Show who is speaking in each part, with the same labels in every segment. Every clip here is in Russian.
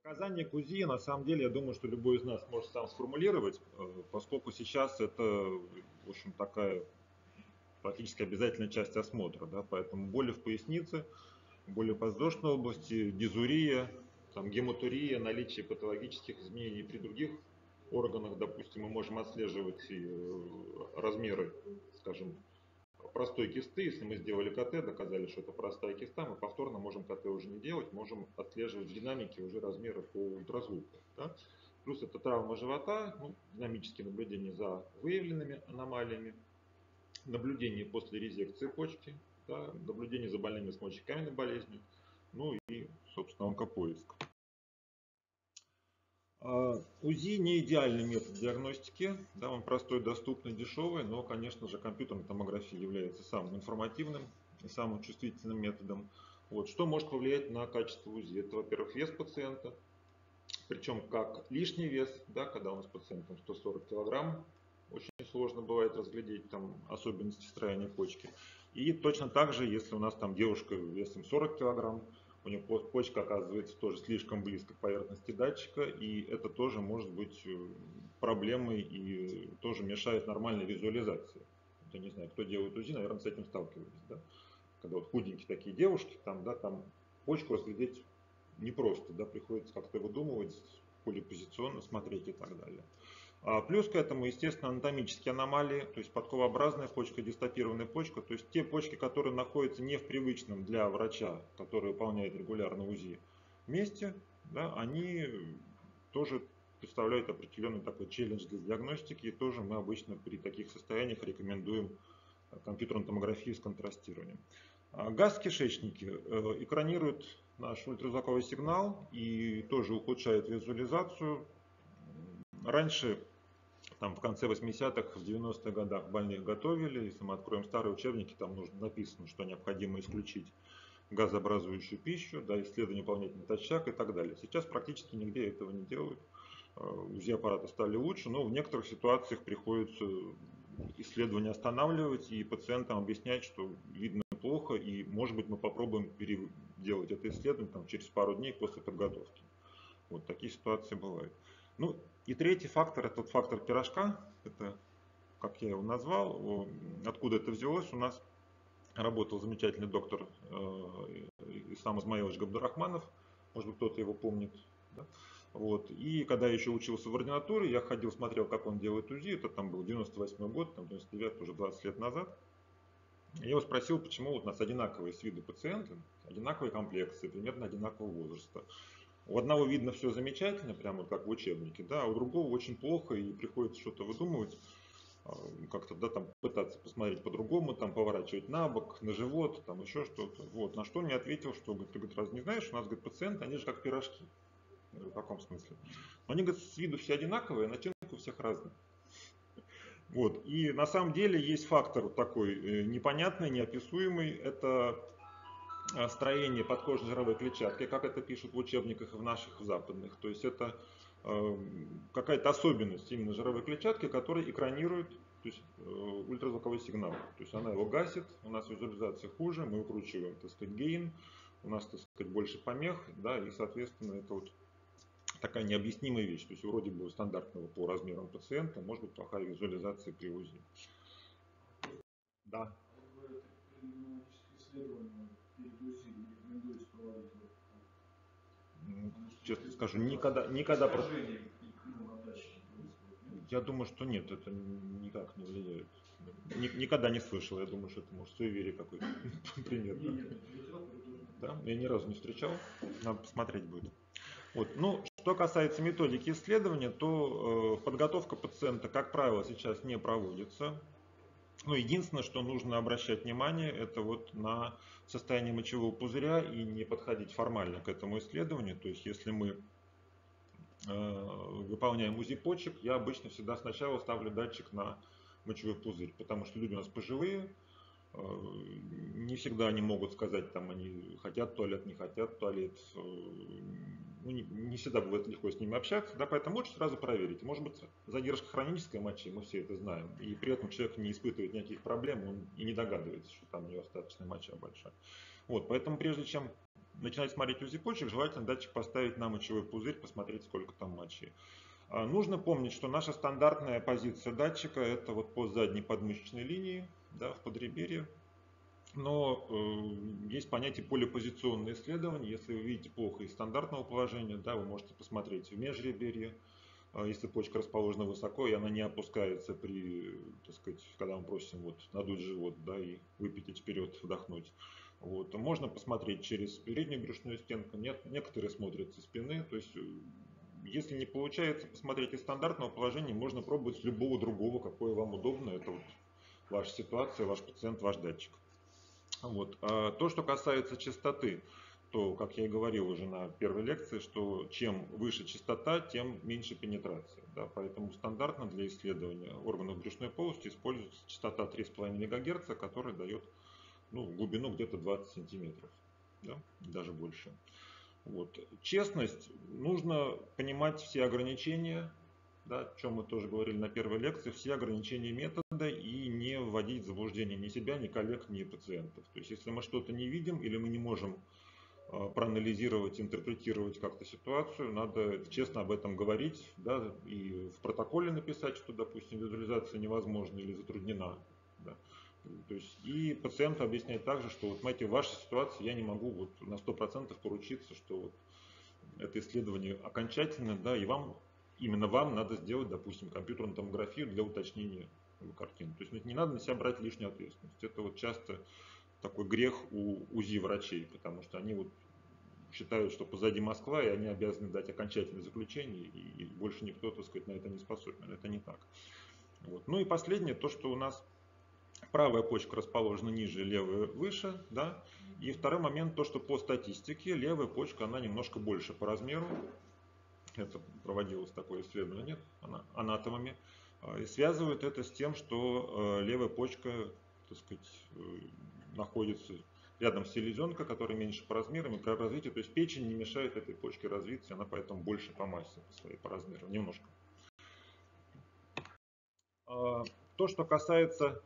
Speaker 1: Показания к УЗИ, на самом деле, я думаю, что любой из нас может сам сформулировать, поскольку сейчас это, в общем, такая практически обязательная часть осмотра, да, поэтому боли в пояснице, боли в подвздошной области, дизурия, там, гематурия, наличие патологических изменений при других органах, допустим, мы можем отслеживать и размеры, скажем, простой кисты. Если мы сделали КТ, доказали, что это простая киста, мы повторно можем КТ уже не делать, можем отслеживать в динамике уже размеры по ультразвуку. Да? Плюс это травма живота, ну, динамические наблюдения за выявленными аномалиями, наблюдение после резекции почки, да, наблюдение за больными с мочекаменной болезнью, ну и, собственно, онкопоиск. УЗИ не идеальный метод диагностики, да, он простой, доступный, дешевый, но, конечно же, компьютерная томография является самым информативным и самым чувствительным методом. Вот. Что может повлиять на качество УЗИ? Это, во-первых, вес пациента, причем как лишний вес, да, когда у нас пациент 140 килограмм, очень сложно бывает разглядеть там особенности строения почки. И точно так же, если у нас там девушка весом 40 килограмм, у нее почка оказывается тоже слишком близко к поверхности датчика, и это тоже может быть проблемой и тоже мешает нормальной визуализации. Я не знаю, кто делает УЗИ, наверное, с этим сталкивались, да? Когда вот худенькие такие девушки, там, да, там почку разглядеть непросто, да, приходится как-то выдумывать, полипозиционно смотреть и так далее. Плюс к этому, естественно, анатомические аномалии, то есть подковообразная почка, дистопированная почка, то есть те почки, которые находятся не в привычном для врача, который выполняет регулярно УЗИ, месте, да, они тоже представляют определенный такой челлендж для диагностики, и тоже мы обычно при таких состояниях рекомендуем компьютерную томографию с контрастированием. Газ в кишечнике экранирует наш ультразвуковой сигнал и тоже ухудшает визуализацию. Раньше, там, в конце 80-х, в 90-х годах больных готовили. Если мы откроем старые учебники, там нужно написано, что необходимо исключить газообразующую пищу, да, исследование выполнять натощак и так далее. Сейчас практически нигде этого не делают. УЗИ-аппараты стали лучше, но в некоторых ситуациях приходится исследование останавливать и пациентам объяснять, что видно плохо, и может быть мы попробуем переделать это исследование там, через пару дней после подготовки. Вот такие ситуации бывают. Ну и третий фактор, это фактор пирожка, это, как я его назвал, откуда это взялось. У нас работал замечательный доктор Ислам Измаилович Габдурахманов, может быть кто-то его помнит. Да? Вот. И когда я еще учился в ординатуре, я ходил, смотрел, как он делает УЗИ, это там был 98 год, там 99, уже 20 лет назад. Я его спросил, почему вот у нас одинаковые с виду пациенты, одинаковые комплекции, примерно одинакового возраста. У одного видно все замечательно, прямо вот как в учебнике, да, а у другого очень плохо и приходится что-то выдумывать, как-то, да, там пытаться посмотреть по-другому, там поворачивать на бок, на живот, там еще что-то. Вот. На что мне ответил, что, говорит, ты, говорит, разве не знаешь, у нас, говорит, пациенты, они же как пирожки. Я говорю, в каком смысле? Они, говорит, с виду все одинаковые, а начинка у всех разная. Вот. И на самом деле есть фактор такой непонятный, неописуемый, это строение подкожной жировой клетчатки, как это пишут в учебниках и в наших в западных. То есть это какая-то особенность именно жировой клетчатки, которая экранирует, то есть, ультразвуковой сигнал. То есть она его гасит, у нас визуализация хуже, мы укручиваем, так сказать, гейн, у нас, так сказать, больше помех, да, и, соответственно, это вот такая необъяснимая вещь. То есть вроде бы стандартного по размерам пациента может быть плохая визуализация при УЗИ. Да. Честно скажу, никогда я думаю, что нет, это никак не влияет. Никогда не слышал, я думаю, что это может суеверие какое-то примерно. Да, я ни разу не встречал, надо посмотреть будет. Вот. Ну, что касается методики исследования, то подготовка пациента, как правило, сейчас не проводится. Ну, единственное, что нужно обращать внимание, это вот на состояние мочевого пузыря и не подходить формально к этому исследованию. То есть, если мы выполняем УЗИ почек, я обычно всегда сначала ставлю датчик на мочевой пузырь, потому что люди у нас пожилые, не всегда они могут сказать, там, они хотят туалет, не хотят туалет. Ну, не всегда бывает легко с ними общаться, да, поэтому лучше сразу проверить. Может быть, задержка хронической мочи, мы все это знаем, и при этом человек не испытывает никаких проблем, он и не догадывается, что там у него остаточная моча большая. Вот, поэтому прежде чем начинать смотреть УЗИ почек, желательно датчик поставить на мочевой пузырь, посмотреть, сколько там мочи. Нужно помнить, что наша стандартная позиция датчика это вот по задней подмышечной линии, да, в подреберье. Но есть понятие полипозиционное исследование. Если вы видите плохо из стандартного положения, да, вы можете посмотреть в межреберье. Если почка расположена высоко и она не опускается при, так сказать, когда мы просим вот надуть живот, да, и выпятить вперед, вдохнуть. Вот. Можно посмотреть через переднюю брюшную стенку. Нет, некоторые смотрят со спины. То есть, если не получается посмотреть из стандартного положения, можно пробовать с любого другого, какое вам удобно. Это вот ваша ситуация, ваш пациент, ваш датчик. Вот. А то, что касается частоты, то, как я и говорил уже на первой лекции, что чем выше частота, тем меньше пенетрация. Да? Поэтому стандартно для исследования органов брюшной полости используется частота 3,5 МГц, которая дает глубину где-то 20 сантиметров, да? Даже больше. Вот. Честность, нужно понимать все ограничения, да, о чем мы тоже говорили на первой лекции, все ограничения метода и не вводить в заблуждение ни себя, ни коллег, ни пациентов. То есть, если мы что-то не видим или мы не можем проанализировать, интерпретировать как-то ситуацию, надо честно об этом говорить, да, и в протоколе написать, что, допустим, визуализация невозможна или затруднена. Да. То есть, и пациенту объяснять также, что вот, знаете, в вашей ситуации я не могу вот на 100% поручиться, что вот это исследование окончательно, да, и именно вам надо сделать, допустим, компьютерную томографию для уточнения картины. То есть не надо на себя брать лишнюю ответственность. Это вот часто такой грех у УЗИ врачей, потому что они вот считают, что позади Москва, и они обязаны дать окончательное заключение, и больше никто, так сказать, на это не способен. Это не так. Вот. Ну и последнее, то, что у нас правая почка расположена ниже, левая выше, да. И второй момент, то, что по статистике левая почка, она немножко больше по размеру. Это проводилось такое исследование анатомами. И связывают это с тем, что левая почка, так сказать, находится рядом с селезенкой, которая меньше по размерам и по развитию. То есть печень не мешает этой почке развиться, она поэтому больше по массе по своей, по размеру, немножко. То, что касается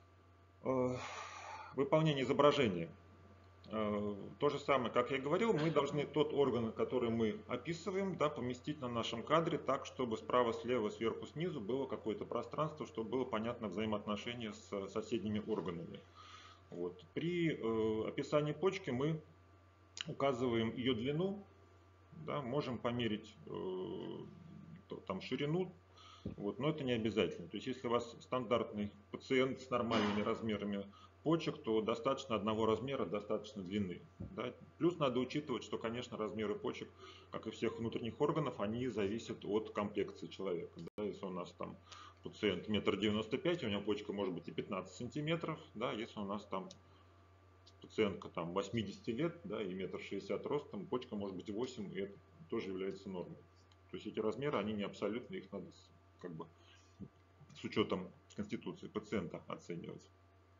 Speaker 1: выполнения изображения. То же самое, как я и говорил, мы должны тот орган, который мы описываем, да, поместить на нашем кадре так, чтобы справа, слева, сверху, снизу было какое-то пространство, чтобы было понятно взаимоотношение с соседними органами. Вот. При описании почки мы указываем ее длину, да, можем померить там, ширину, вот, но это не обязательно. То есть, если у вас стандартный пациент с нормальными размерами почек, то достаточно одного размера, достаточно длины. Да? Плюс надо учитывать, что, конечно, размеры почек, как и всех внутренних органов, они зависят от комплекции человека. Да? Если у нас там пациент 1,95 м, у него почка может быть и 15 сантиметров, да? Если у нас там пациентка там 80 лет, да, и 1,60 м ростом, почка может быть 8, и это тоже является нормой. То есть эти размеры, они не абсолютные, их надо как бы с учетом конституции пациента оценивать.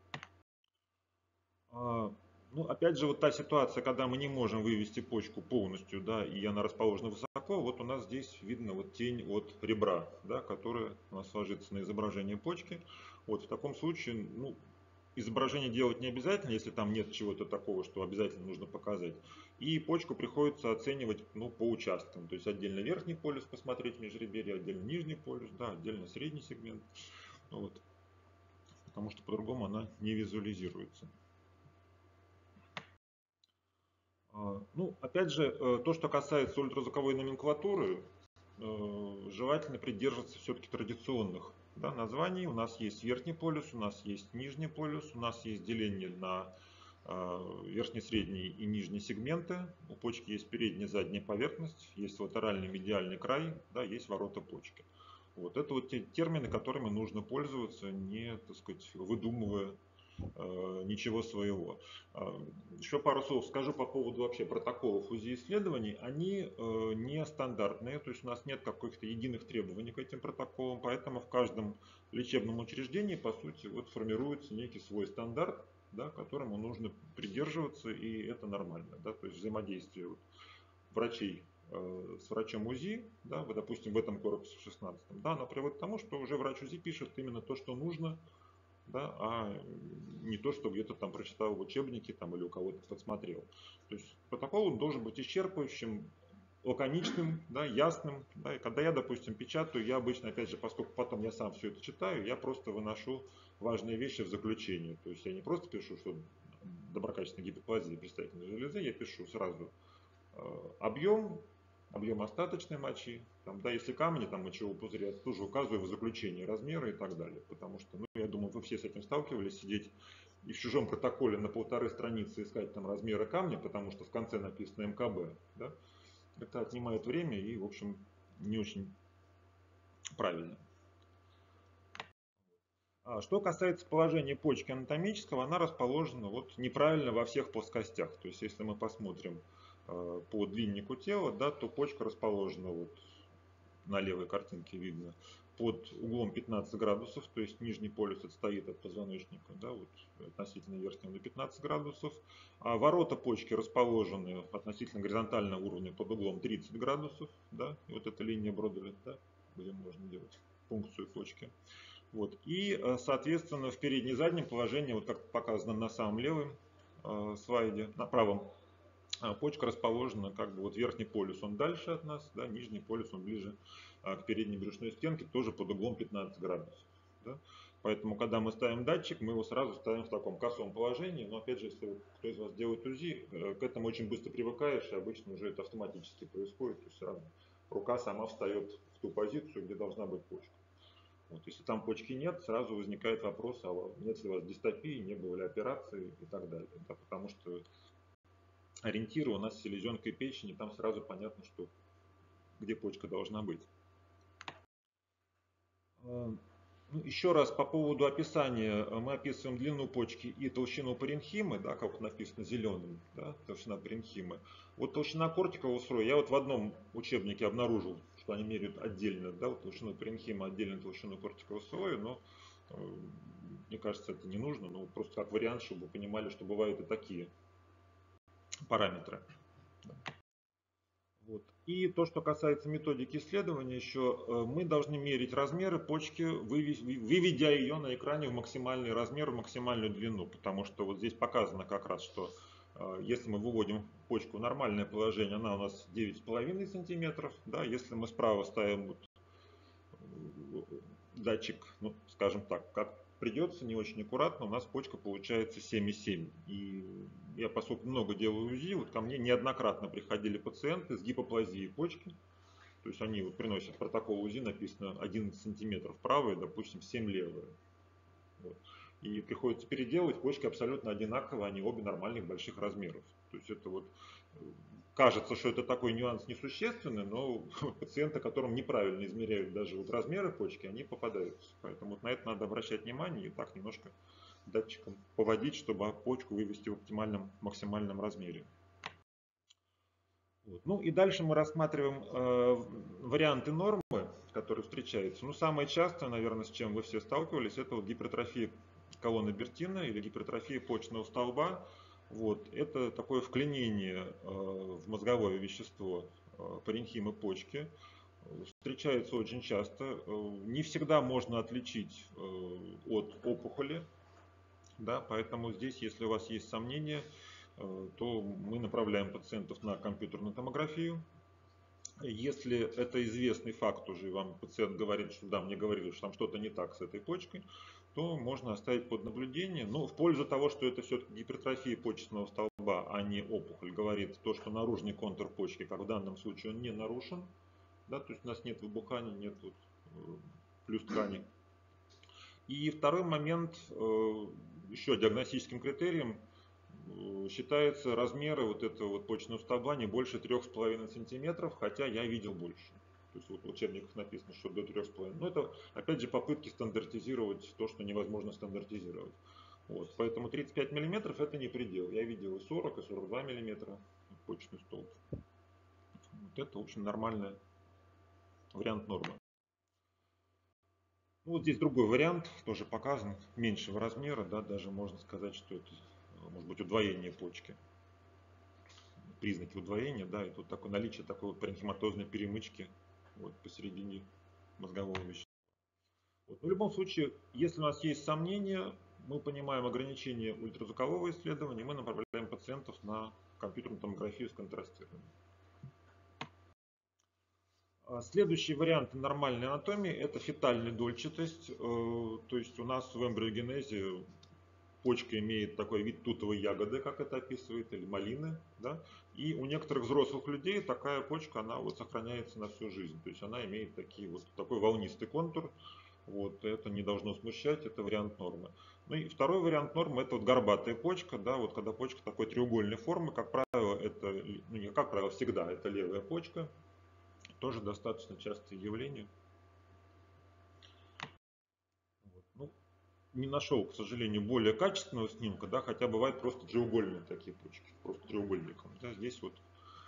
Speaker 1: Ну, опять же, вот та ситуация, когда мы не можем вывести почку полностью, да, и она расположена высоко, вот у нас здесь видно вот тень от ребра, да, которая у нас ложится на изображение почки. Вот в таком случае, ну, изображение делать не обязательно, если там нет чего-то такого, что обязательно нужно показать. И почку приходится оценивать, ну, по участкам. То есть отдельно верхний полюс посмотреть межреберье, отдельно нижний полюс, да, отдельно средний сегмент. Вот. Потому что по-другому она не визуализируется. Ну, опять же, то, что касается ультразвуковой номенклатуры, желательно придерживаться все-таки традиционных, да, названий. У нас есть верхний полюс, у нас есть нижний полюс, у нас есть деление на верхний, средний и нижний сегменты. У почки есть передняя и задняя поверхность, есть латеральный медиальный край, да, есть ворота почки. Вот это вот те термины, которыми нужно пользоваться, не, так сказать, выдумывая ничего своего. Еще пару слов скажу по поводу вообще протоколов УЗИ исследований. Они не стандартные, то есть у нас нет каких-то единых требований к этим протоколам, поэтому в каждом лечебном учреждении, по сути, вот формируется некий свой стандарт, да, которому нужно придерживаться, и это нормально. Да, то есть взаимодействие вот врачей с врачом УЗИ, да, вот, допустим, в этом корпусе 16, да, оно приводит к тому, что уже врач УЗИ пишет именно то, что нужно да, а не то, что где-то там прочитал в учебнике там, или у кого-то подсмотрел. То есть протокол он должен быть исчерпывающим, лаконичным, да, ясным. Да, и когда я, допустим, печатаю, я обычно, опять же, поскольку потом я сам все это читаю, я просто выношу важные вещи в заключение. То есть я не просто пишу, что доброкачественная гипоплазия предстательной железы, я пишу сразу объем, объем остаточной мочи, там, да, если камни, там, мочевого пузыря, я тоже указываю в заключении размеры и так далее. Потому что, ну, я думаю, вы все с этим сталкивались, сидеть и в чужом протоколе на 1,5 страницы искать там размеры камня, потому что в конце написано МКБ, да, это отнимает время и, в общем, не очень правильно. Что касается положения почки анатомического, она расположена вот неправильно во всех плоскостях. То есть, если мы посмотрим по длиннику тела, да, то почка расположена вот на левой картинке видно под углом 15 градусов, то есть нижний полюс отстоит от позвоночника, да, вот, относительно верхнего на 15 градусов. А ворота почки расположены относительно горизонтального уровня под углом 30 градусов, да, и вот эта линия Броделя, да, где можно делать функцию почки. Вот. И, соответственно, в переднем и заднем положении, вот как показано на самом левом слайде, на правом, почка расположена, как бы вот верхний полюс он дальше от нас, да, нижний полюс он ближе к передней брюшной стенке, тоже под углом 15 градусов. Да. Поэтому, когда мы ставим датчик, мы его сразу ставим в таком косом положении. Но опять же, если кто из вас делает УЗИ, к этому очень быстро привыкаешь, и обычно уже это автоматически происходит. То есть сразу рука сама встает в ту позицию, где должна быть почка. Вот, если там почки нет, сразу возникает вопрос, а нет ли у вас дистопии, не было ли операции и так далее. Да, потому что ориентиры у нас селезенка и печень, и там сразу понятно, что где почка должна быть. Ну, еще раз по поводу описания. Мы описываем длину почки и толщину паренхимы, да, как вот написано зеленым, да, толщина паренхимы. Вот толщина кортикового слоя, я вот в одном учебнике обнаружил, что они меряют отдельно, да, вот толщину паренхимы, отдельно толщину кортикового слоя, но мне кажется, это не нужно, но просто как вариант, чтобы вы понимали, что бывают и такие параметры. Вот. И то, что касается методики исследования, еще мы должны мерить размеры почки, выведя ее на экране в максимальный размер, в максимальную длину, потому что вот здесь показано как раз, что если мы выводим почку в нормальное положение, она у нас 9,5 сантиметров, да, если мы справа ставим вот датчик, ну, скажем так, как придется, не очень аккуратно, у нас почка получается 7,7. И я, поскольку много делаю УЗИ, вот ко мне неоднократно приходили пациенты с гипоплазией почки. То есть они вот приносят протокол УЗИ, написано 11 сантиметров правая, допустим, 7 левая. Вот. И приходится переделывать, почки абсолютно одинаковые, они обе нормальных больших размеров. То есть это вот кажется, что это такой нюанс несущественный, но пациенты, которым неправильно измеряют даже вот размеры почки, они попадаются. Поэтому вот на это надо обращать внимание и так немножко датчиком поводить, чтобы почку вывести в оптимальном максимальном размере. Вот. Ну и дальше мы рассматриваем варианты нормы, которые встречаются. Ну, самое частое, наверное, с чем вы все сталкивались, это вот гипертрофия колонны Бертина или гипертрофия почечного столба. Вот. Это такое вклинение в мозговое вещество паренхимы почки. Встречается очень часто. Не всегда можно отличить от опухоли. Да, поэтому здесь, если у вас есть сомнения, то мы направляем пациентов на компьютерную томографию. Если это известный факт уже, вам пациент говорит, что да, мне говорили, что там что-то не так с этой почкой, то можно оставить под наблюдение. Но в пользу того, что это все-таки гипертрофия почечного столба, а не опухоль, говорит то, что наружный контур почки, как в данном случае, он не нарушен. Да, то есть у нас нет выбуханий, нет вот, плюс ткани. И второй момент, еще диагностическим критерием считается размеры вот этого вот почечного столба не больше 3,5 сантиметров, хотя я видел больше. То есть вот в учебниках написано, что до 3,5. Но это опять же попытки стандартизировать то, что невозможно стандартизировать. Вот. Поэтому 35 миллиметров это не предел. Я видел и 40, и 42 миллиметра почечный столб. Вот это, в общем, нормальный вариант нормы. Ну, вот здесь другой вариант, тоже показан, меньшего размера, да, даже можно сказать, что это может быть удвоение почки. Признаки удвоения, да, и тут такое наличие такой вот паренхиматозной перемычки вот посередине мозгового вещества. Вот. Но в любом случае, если у нас есть сомнения, мы понимаем ограничения ультразвукового исследования, мы направляем пациентов на компьютерную томографию с контрастированием. Следующий вариант нормальной анатомии – это фетальная дольчатость. То есть у нас в эмбриогенезе почка имеет такой вид тутовой ягоды, как это описывает, или малины. Да? И у некоторых взрослых людей такая почка, она вот сохраняется на всю жизнь. То есть она имеет такой волнистый контур. Вот, это не должно смущать, это вариант нормы. Ну и второй вариант нормы – это вот горбатая почка, да, вот когда почка такой треугольной формы, как правило, это, ну не как правило, всегда это левая почка, тоже достаточно частое явление. Вот. Ну, не нашел, к сожалению, более качественного снимка, да, хотя бывают просто треугольные такие почки, просто треугольником. Да, здесь вот,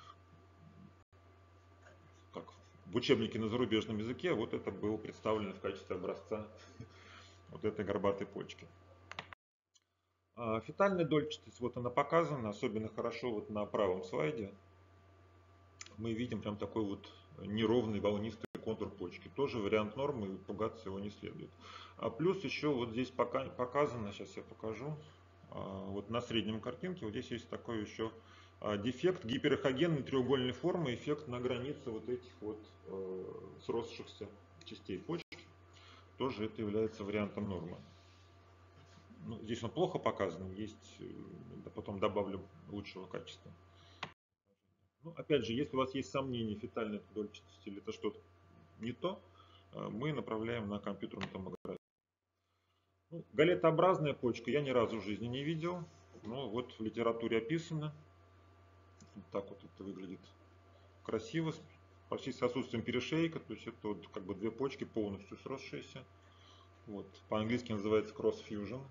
Speaker 1: как в учебнике на зарубежном языке, вот это было представлено в качестве образца вот этой горбатой почки. Фетальная дольчатость, вот она показана, особенно хорошо вот на правом слайде. Мы видим прям такой вот неровный волнистый контур почки. Тоже вариант нормы, пугаться его не следует. Плюс еще вот здесь показано, сейчас я покажу, вот на среднем картинке, вот здесь есть такой еще дефект гиперэхогенной треугольной формы, эффект на границе вот этих вот сросшихся частей почки. Тоже это является вариантом нормы. Ну, здесь он плохо показан, есть, потом добавлю лучшего качества. Ну, опять же, если у вас есть сомнения фетальной дольчатости или это что-то не то, мы направляем на компьютерную томографию. Ну, галетообразная почка я ни разу в жизни не видел, но вот в литературе описано. Вот так вот это выглядит красиво, почти с отсутствием перешейка, то есть это вот как бы две почки полностью сросшиеся. Вот. По-английски называется cross fusion.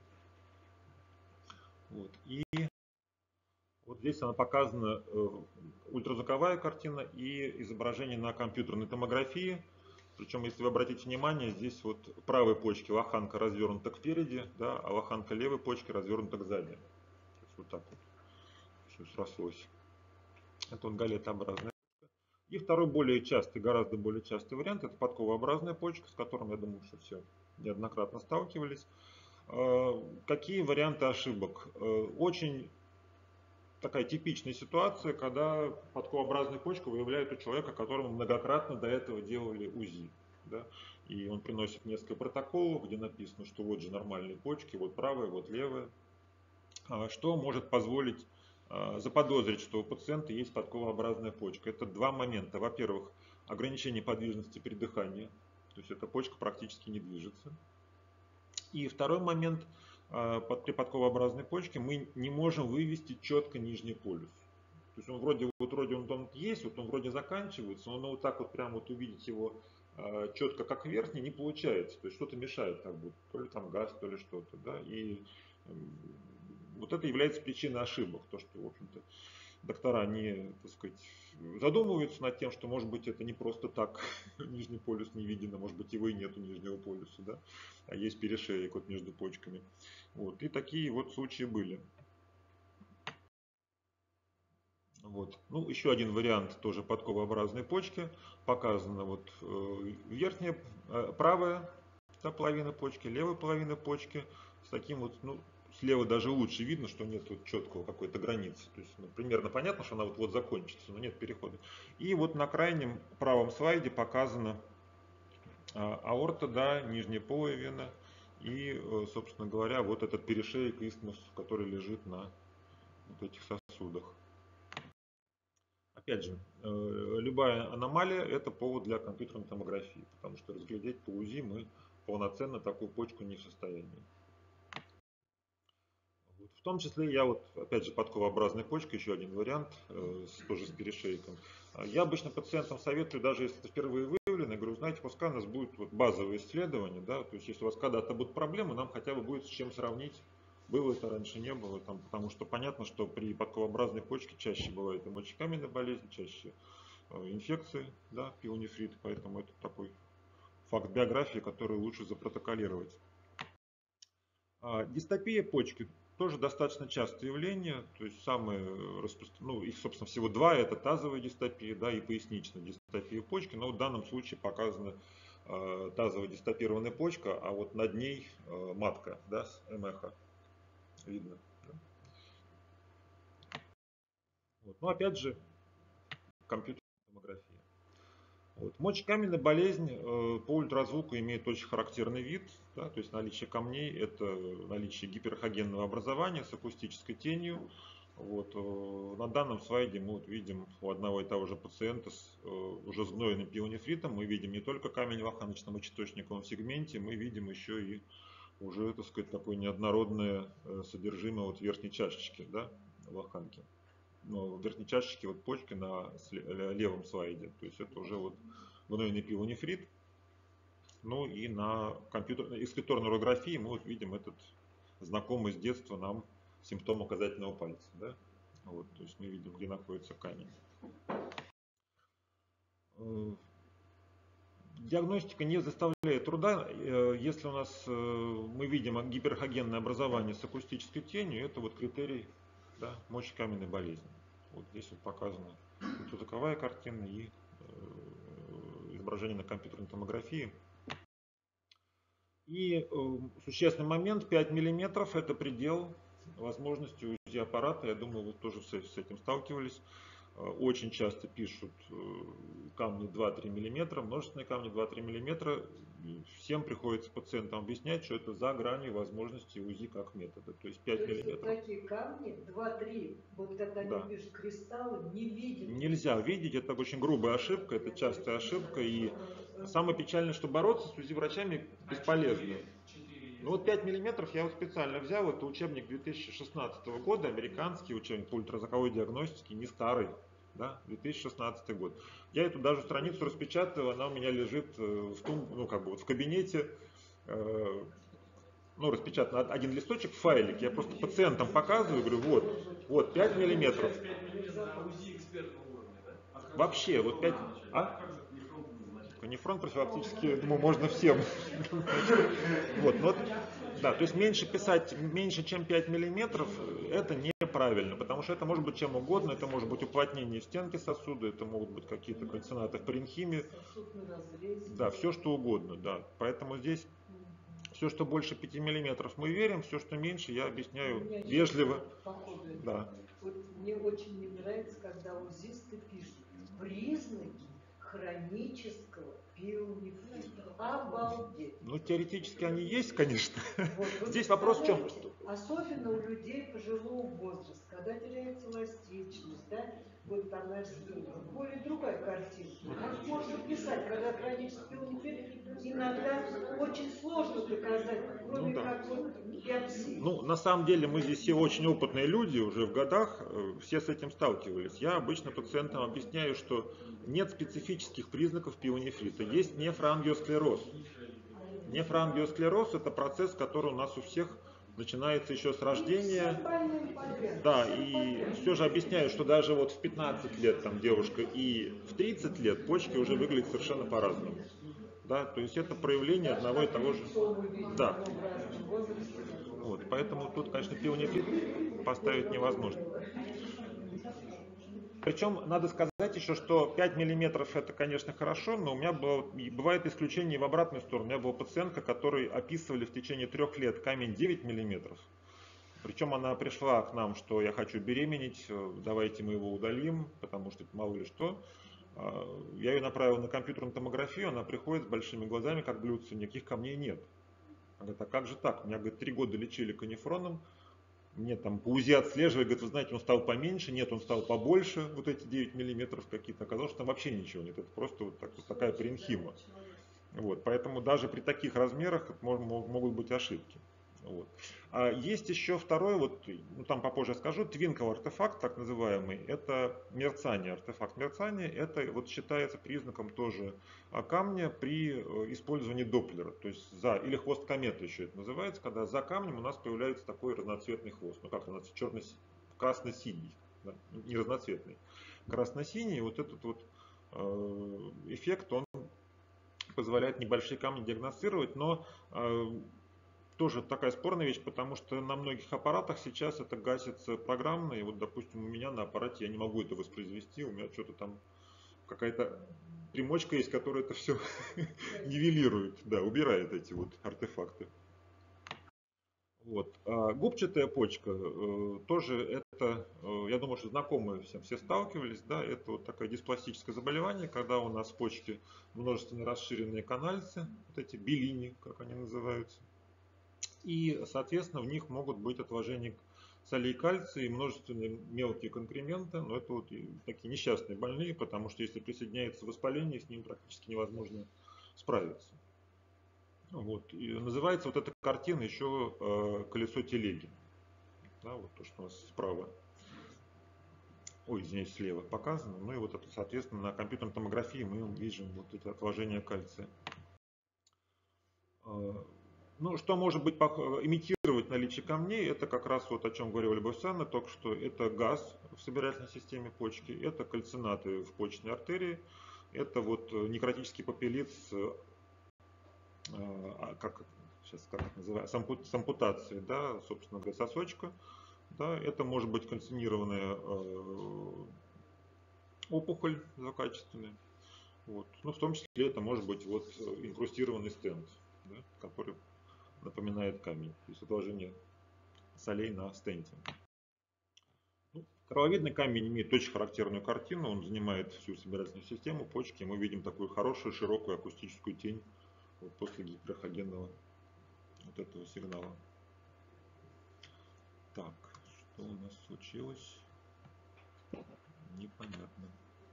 Speaker 1: Вот. И вот здесь она показана ультразвуковая картина и изображение на компьютерной томографии. Причем, если вы обратите внимание, здесь вот правой почки лоханка развернута кпереди, да, а лоханка левой почки развернута к сзади. То есть вот так вот все срослось. Это вот галетообразная. И второй более частый, гораздо более частый вариант, это подковообразная почка, с которым, я думаю, что все неоднократно сталкивались. Какие варианты ошибок? Очень такая типичная ситуация, когда подковообразную почку выявляют у человека, которому многократно до этого делали УЗИ. Да? И он приносит несколько протоколов, где написано, что вот же нормальные почки, вот правая, вот левая. Что может позволить заподозрить, что у пациента есть подковообразная почка? Это два момента. Во-первых, ограничение подвижности при дыхании, то есть эта почка практически не движется. И второй момент, при подковообразной почке мы не можем вывести четко нижний полюс. То есть он вроде он есть, вот он вроде заканчивается, но вот так вот прям вот увидеть его четко как верхний не получается. То есть что-то мешает как будто, то ли там газ, то ли что-то. Да? И вот это является причиной ошибок. То, что, в общем-то, доктора не, так сказать, задумываются над тем, что может быть это не просто так нижний полюс не виден, а может быть его и нету нижнего полюса, да? А есть перешеек вот между почками. Вот. И такие вот случаи были. Вот. Ну, еще один вариант тоже подковообразной почки. Показана вот верхняя, правая половина почки, левая половина почки. С таким вот, ну, слева даже лучше видно, что нет вот четкого какой-то границы. То есть, ну, примерно понятно, что она вот закончится, но нет перехода. И вот на крайнем правом слайде показана аорта, да, нижняя полая вена. И, собственно говоря, вот этот перешеек истмус, который лежит на вот этих сосудах. Опять же, любая аномалия – это повод для компьютерной томографии, потому что разглядеть по УЗИ мы полноценно такую почку не в состоянии. Вот. В том числе я вот, опять же, подковообразная почка, еще один вариант, тоже с перешейком. Я обычно пациентам советую, даже если это впервые выявлено, я говорю, знаете, пускай у нас будет вот базовое исследование, да, то есть если у вас когда-то будут проблемы, нам хотя бы будет с чем сравнить. Было это раньше, не было, там, потому что понятно, что при подковообразной почке чаще бывает и мочекаменная болезнь, чаще инфекции, да, пилонефрит, поэтому это такой факт биографии, который лучше запротоколировать. Дистопия почки. Тоже достаточно частое явление, то есть самые распространенные, ну их собственно всего два, это тазовая дистопия, да, и поясничная дистопия почки, но в данном случае показана тазовая дистопированная почка, а вот над ней матка, да, с МХ видно. Да? Вот. Но опять же, компьютерная томография. Вот. Мочекаменная болезнь по ультразвуку имеет очень характерный вид, да, то есть наличие камней, это наличие гиперхогенного образования с акустической тенью. Вот. На данном слайде мы вот видим у одного и того же пациента с уже сгноенным пионефритом, мы видим не только камень в лоханочно-мочеточниковом сегменте, мы видим еще и уже, так сказать, такое неоднородное содержимое вот верхней чашечки, да, лоханки. Но в верхней чашечке вот почки на левом слайде, то есть это уже вот гнойный пилонефрит. Ну и на компьютерной экскреторной урографии мы вот видим этот знакомый с детства нам симптом указательного пальца, да? Вот, то есть мы видим, где находится камень. Диагностика не заставляет труда, если у нас мы видим гиперхогенное образование с акустической тенью, это вот критерий, да, мочекаменной болезни. Вот здесь вот показана ультразвуковая картина и изображение на компьютерной томографии. И существенный момент, 5 мм это предел возможности УЗИ аппарата, я думаю, вы тоже с этим сталкивались. Очень часто пишут камни 2-3 мм, множественные камни 2-3 мм. Всем приходится пациентам объяснять, что это за гранью возможности УЗИ как метода. То есть 5 мм.
Speaker 2: Вот такие камни 2-3, вот когда они пишут кристаллы, не видят.
Speaker 1: Нельзя видеть, это очень грубая ошибка, это частая ошибка. И самое печальное, что бороться с УЗИ-врачами бесполезно. Ну вот 5 миллиметров я вот специально взял, это учебник 2016 года, американский учебник по ультразвуковой диагностике, не старый, да, 2016 год. Я эту даже страницу распечатал, она у меня лежит ну, как бы вот в кабинете, ну, распечатан один листочек, файлик, я просто пациентам показываю, говорю, вот 5 миллиметров. Вообще, вот 5, Канифрон профилактически, я думаю, можно всем. Вот, но, да, то есть меньше писать, меньше чем 5 миллиметров, это неправильно, потому что это может быть чем угодно, это может быть уплотнение стенки сосуда, это могут быть какие-то кальцинаты в паренхиме, да, все что угодно, да. Поэтому здесь все, что больше 5 миллиметров, мы верим, все, что меньше, я объясняю вежливо. Да.
Speaker 2: Вот мне очень не нравится, когда узисты пишут признаки хронического пилонефрита. Обалдеть.
Speaker 1: Ну, теоретически они есть, конечно.
Speaker 2: Вот,
Speaker 1: здесь вопрос в чем?
Speaker 2: Особенно у людей пожилого возраста, когда теряется эластичность, да, вот там, более другая картина. Как можно писать, когда хронический пилонефрит иногда очень сложно доказать, кроме как вот биопсии.
Speaker 1: Ну, на самом деле, мы здесь все очень опытные люди, уже в годах, все с этим сталкивались. Я обычно пациентам объясняю, что нет специфических признаков пилонефрита, есть нефроангиосклероз. Нефроангиосклероз – это процесс, который у нас у всех начинается еще с рождения. Да, и все же объясняю, что даже вот в 15 лет там девушка и в 30 лет почки уже выглядят совершенно по-разному. Да, то есть это проявление одного и того же. Да. Вот, поэтому тут, конечно, пилонефрит поставить невозможно. Причем надо сказать еще, что 5 миллиметров это, конечно, хорошо, но у меня бывает исключение в обратную сторону. У меня была пациентка, которой описывали в течение 3 лет камень 9 миллиметров. Причем она пришла к нам, что я хочу беременеть, давайте мы его удалим, потому что мало ли что. Я ее направил на компьютерную томографию, она приходит с большими глазами, как блюдце, никаких камней нет. Она говорит, а как же так? Меня, говорит, 3 года лечили канифроном, мне там по УЗИ отслеживали, говорит, вы знаете, он стал поменьше, нет, он стал побольше, вот эти 9 миллиметров какие-то. Оказалось, что там вообще ничего нет, это просто вот такая паренхима. Вот, поэтому даже при таких размерах могут быть ошибки. Вот. А есть еще второй, вот, ну, там попозже я скажу, твинкл артефакт, так называемый, это мерцание. Артефакт мерцания, это вот считается признаком тоже камня при использовании доплера, то есть или хвост кометы еще это называется, когда за камнем у нас появляется такой разноцветный хвост, ну как разноцветный, красно-синий, да, не разноцветный, красно-синий, вот этот вот эффект, он позволяет небольшие камни диагностировать, но тоже такая спорная вещь, потому что на многих аппаратах сейчас это гасится программно. И вот, допустим, у меня на аппарате я не могу это воспроизвести, у меня что-то там какая-то примочка есть, которая это все нивелирует, да, убирает эти вот артефакты. Вот. А губчатая почка тоже это, я думаю, что знакомые всем, все сталкивались, да, это вот такое диспластическое заболевание, когда у нас в почке множественно расширенные канальцы, вот эти белини, как они называются, и, соответственно, в них могут быть отложения солей кальция и множественные мелкие конкременты, но это вот такие несчастные больные, потому что если присоединяется воспаление, с ним практически невозможно справиться. Вот. И называется вот эта картина еще колесо телеги. Да, вот то, что у нас справа. Ой, извиняюсь, слева показано. Ну и вот это, соответственно, на компьютерной томографии мы видим вот эти отложения кальция. Ну, что может быть имитировать наличие камней, это как раз вот о чем говорила Любовь Александровна только что. Это газ в собирательной системе почки, это кальцинаты в почечной артерии, это вот некротический папиллит как, сейчас как это называется, с ампутацией, да, собственно говоря, сосочка. Да, это может быть кальцинированная опухоль злокачественная. Вот. Ну, в том числе это может быть вот инкрустированный стенд, да, который напоминает камень, то есть отложение солей на стенте. Ну, крововидный камень имеет очень характерную картину, он занимает всю собирательную систему почки, мы видим такую хорошую широкую акустическую тень вот после гиперэхогенного вот этого сигнала. Так, что у нас случилось? Непонятно.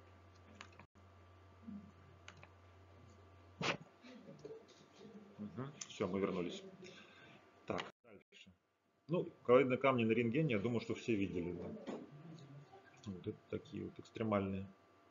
Speaker 1: Угу. Все, мы вернулись. Так, дальше. Ну, кровоидные камни на рентгене, я думаю, что все видели. Да? Вот это такие вот экстремальные.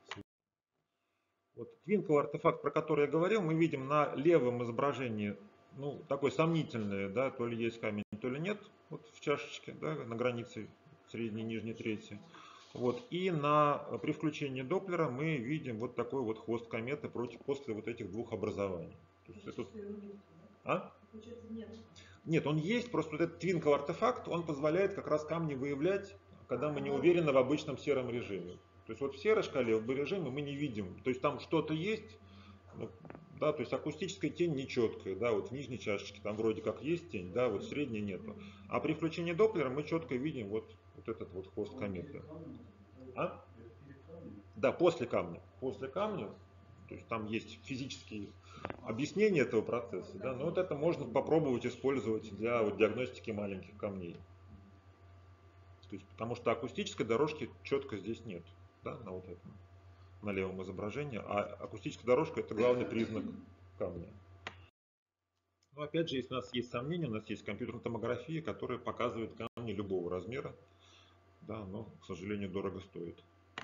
Speaker 1: Вот твинкл артефакт, про который я говорил, мы видим на левом изображении, ну, такой сомнительный, да, то ли есть камень, то ли нет, вот в чашечке, да, на границе средней и нижней трети. Вот, и при включении Доплера мы видим вот такой вот хвост кометы после вот этих двух образований. То есть это... А? Нет, он есть, просто вот этот твинкл артефакт, он позволяет как раз камни выявлять, когда мы не уверены в обычном сером режиме. То есть вот в серой шкале, в B-режиме мы не видим. То есть там что-то есть, ну, да, то есть акустическая тень нечеткая, да, вот в нижней чашечке там вроде как есть тень, да, вот в средней нету. А при включении Доплера мы четко видим вот этот вот хвост кометы. А? Да, после камня. После камня, то есть там есть физические объяснения этого процесса, да, но вот это можно попробовать использовать для вот диагностики маленьких камней. То есть, потому что акустической дорожки четко здесь нет, да, на вот этом, на левом изображении, а акустическая дорожка это главный признак камня. Но опять же, если у нас есть сомнения, у нас есть компьютерная томография, которая показывает камни любого размера, да, но, к сожалению, дорого стоит.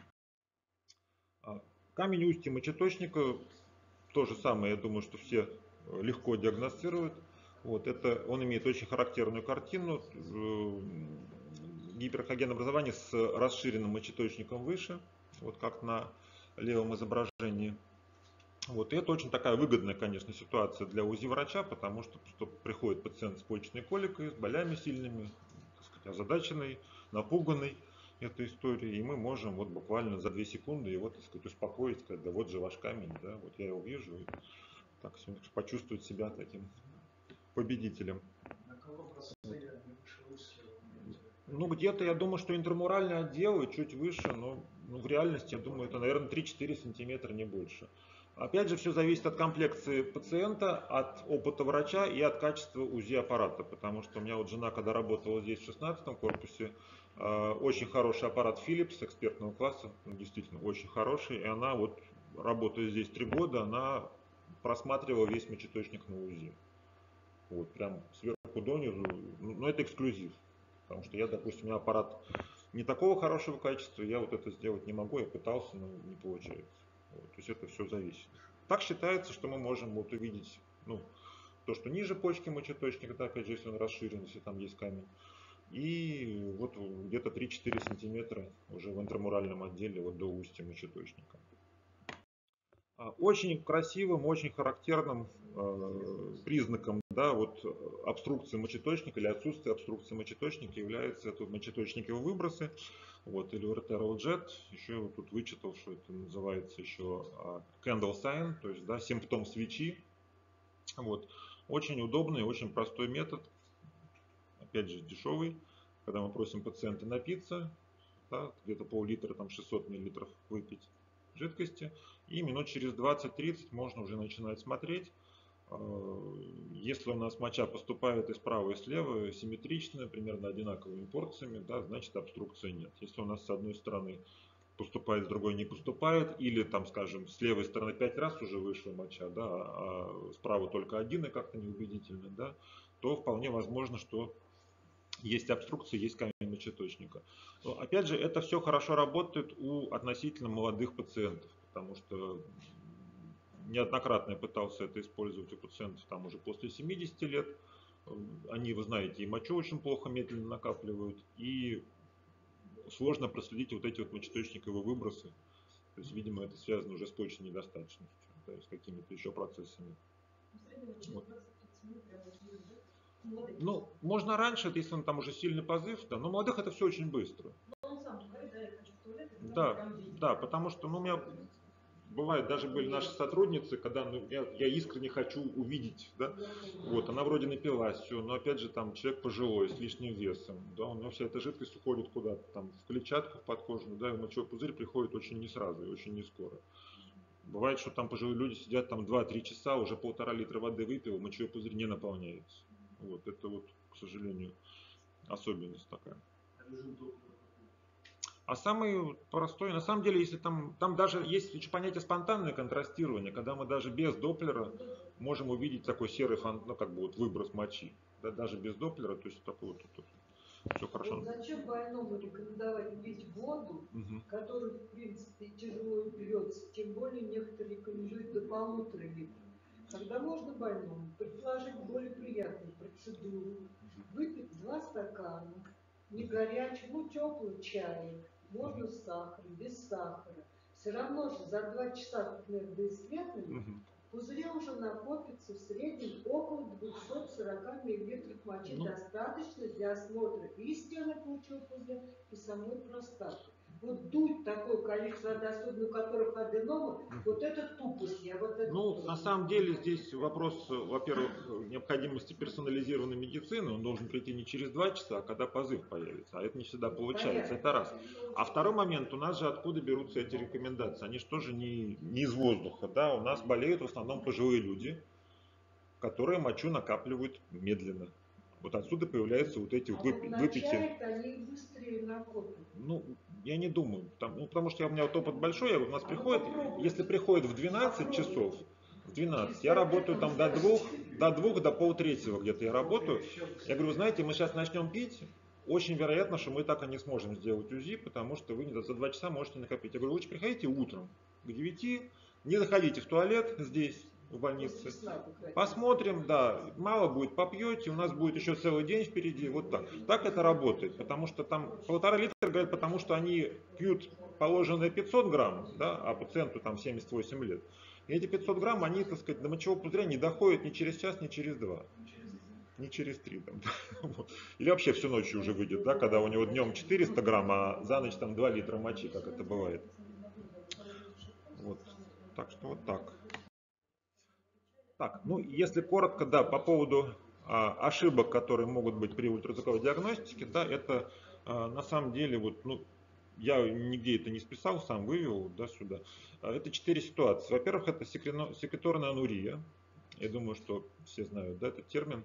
Speaker 1: Камень устья мочеточника, то же самое, я думаю, что все легко диагностируют. Вот, он имеет очень характерную картину, гиперэхоген образование с расширенным мочеточником выше, вот как на левом изображении. Вот, и это очень такая выгодная, конечно, ситуация для УЗИ-врача, потому что приходит пациент с почечной коликой, с болями сильными, так сказать, озадаченный, напуганный этой историей, и мы можем вот буквально за 2 секунды его, так сказать, успокоить, сказать, да вот же ваш камень, да, вот я его вижу, и так почувствовать себя таким победителем. Ну, где-то, я думаю, что интермуральный отдел и чуть выше, но в реальности, я думаю, это, наверное, 3-4 сантиметра, не больше. Опять же, все зависит от комплекции пациента, от опыта врача и от качества УЗИ-аппарата, потому что у меня вот жена, когда работала здесь в 16-м корпусе, очень хороший аппарат Philips экспертного класса, действительно очень хороший, и она вот, работая здесь 3 года, она просматривала весь мочеточник на УЗИ. Вот, прям сверху донизу, но это эксклюзив. Потому что я, допустим, у меня аппарат не такого хорошего качества, я вот это сделать не могу, я пытался, но не получается. Вот, то есть это все зависит. Так считается, что мы можем вот увидеть, ну, то, что ниже почки мочеточника, да, опять же, если он расширен, если там есть камень. И вот где-то 3-4 сантиметра уже в интрамуральном отделе вот до устья мочеточника. Очень красивым, очень характерным признаком, да, вот обструкции мочеточника или отсутствия обструкции мочеточника является тут мочеточниковые выбросы, вот, или reterral jet. Еще вот тут вычитал, что это называется еще candle sign, то есть, да, симптом свечи. Вот. Очень удобный, очень простой метод, опять же дешевый, когда мы просим пациента напиться, да, где-то пол-литра, там 600 миллилитров выпить жидкости, и минут через 20-30 можно уже начинать смотреть. Если у нас моча поступает и справа, и слева симметрично, примерно одинаковыми порциями, да, значит обструкции нет. Если у нас с одной стороны поступает, с другой не поступает, или там, скажем, с левой стороны 5 раз уже вышла моча, да, а справа только один и как-то неубедительно, да, то вполне возможно, что есть обструкция, есть камень мочеточника. Но опять же, это все хорошо работает у относительно молодых пациентов, потому что неоднократно я пытался это использовать у пациентов там уже после 70 лет. Они, вы знаете, и мочу очень плохо, медленно накапливают, и сложно проследить вот эти вот мочеточниковые выбросы. То есть, видимо, это связано уже с почечной недостаточностью, да, и с какими-то еще процессами. Вот. Ну, можно раньше, если он там уже сильный позыв, да, но у молодых это все очень быстро. Да, да, потому что, ну, у меня бывает, даже были наши сотрудницы, когда я искренне хочу увидеть, да, вот, она вроде напилась, все, но опять же там человек пожилой, с лишним весом, да, у него вся эта жидкость уходит куда-то там в клетчатку, в подкожную, да, и мочевой пузырь приходит очень не сразу и очень не скоро. Бывает, что там пожилые люди сидят там 2-3 часа, уже 1,5 литра воды выпил, мочевой пузырь не наполняется. Вот, это вот, к сожалению, особенность такая. А самый простой, на самом деле, если там даже есть еще понятие спонтанное контрастирование, когда мы даже без доплера можем увидеть такой серый ну, как бы вот выброс мочи. Да, даже без доплера, то есть такой вот все хорошо.
Speaker 2: Вот зачем больному рекомендовать пить воду, которую, в принципе, тяжело пьется, тем более некоторые рекомендуют до 1,5 литра. Когда можно больному предложить более приятную процедуру, выпить 2 стакана, не горячий, ну теплый чай, можно с сахаром, без сахара. Все равно же за 2 часа, например, до исследования, в пузыре уже накопится в среднем около 240 мл мочи, достаточно для осмотра и стены почечного пузыря, и самой простаты. Вот дуть такое количество воды, особенно у которых аденома, вот это тупость.
Speaker 1: Ну, на самом деле здесь вопрос, во-первых, необходимости персонализированной медицины. Он должен прийти не через 2 часа, а когда позыв появится. А это не всегда получается. Это раз. А второй момент, у нас же откуда берутся эти рекомендации? Они же тоже не из воздуха. Да? У нас болеют в основном пожилые люди, которые мочу накапливают медленно. Вот отсюда появляются вот эти
Speaker 2: выпития. Они быстрее накопят.
Speaker 1: Ну, я не думаю. Потому что у меня вот опыт большой, у нас приходит, если приходит в 12 часов, в 12, я работаю там до 2, до 1:30 где-то я работаю. Я говорю, знаете, мы сейчас начнем пить, очень вероятно, что мы так и не сможем сделать УЗИ, потому что вы за 2 часа можете накопить. Я говорю, лучше приходите утром к 9, не заходите в туалет здесь, в больнице. Посмотрим, да, мало будет, попьете, у нас будет еще целый день впереди, вот так. Так это работает, потому что там 1,5 литра, говорят, потому что они пьют положенные 500 грамм, да, а пациенту там 78 лет. И эти 500 грамм, они, так сказать, до мочевого пузыря не доходят ни через час, ни через 2. Не через 3. Там. Или вообще всю ночь уже выйдет, да, когда у него днем 400 грамм, а за ночь там 2 литра мочи, как это бывает. Вот. Так что вот так. Так, ну если коротко, да, по поводу ошибок, которые могут быть при ультразвуковой диагностике, да, это на самом деле, вот, ну, я нигде это не списал, сам вывел, да, сюда. Это 4 ситуации. Во-первых, это секреторная анурия. Я думаю, что все знают, да, этот термин.